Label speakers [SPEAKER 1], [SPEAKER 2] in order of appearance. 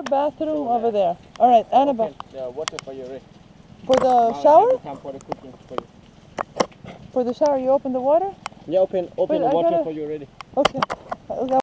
[SPEAKER 1] bathroom over there. All right, Annabelle.
[SPEAKER 2] Open the water for you, ready?
[SPEAKER 1] For the
[SPEAKER 2] Now
[SPEAKER 1] shower?
[SPEAKER 2] it's time for the cooking for you.
[SPEAKER 1] For the shower, you open the water?
[SPEAKER 2] Yeah, open
[SPEAKER 1] Wait,
[SPEAKER 2] the
[SPEAKER 1] I
[SPEAKER 2] water
[SPEAKER 1] gotta-
[SPEAKER 2] for you, ready?
[SPEAKER 1] Okay.